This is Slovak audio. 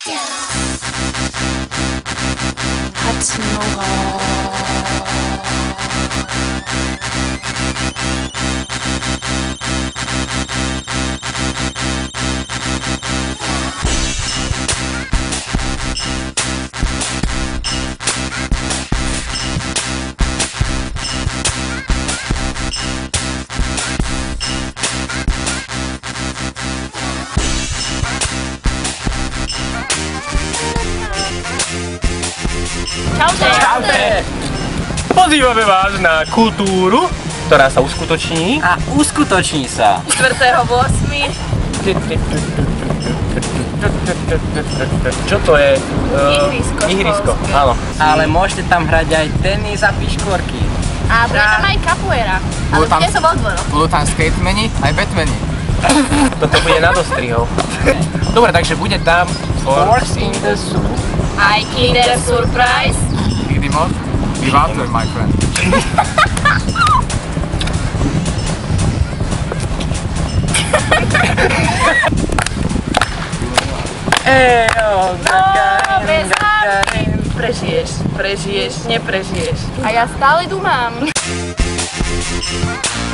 Čaute! Pozývame vás na kultúru, ktorá sa uskutoční. A uskutoční sa 4.8. Čo to je? Ihrisko. Áno. Ale môžete tam hrať aj tenis a piškôrky. A bude tam aj capoeira. Ale kde som vo dvoroch. Budú tam skatemeni aj batmeni. Toto bude na dostrihov. Dobre, takže bude tam Force in the Soup. Aj Kinder Surprise. Nikdy moc? Divátor, my friend. Prežiješ, neprežiješ. A ja stále dumám.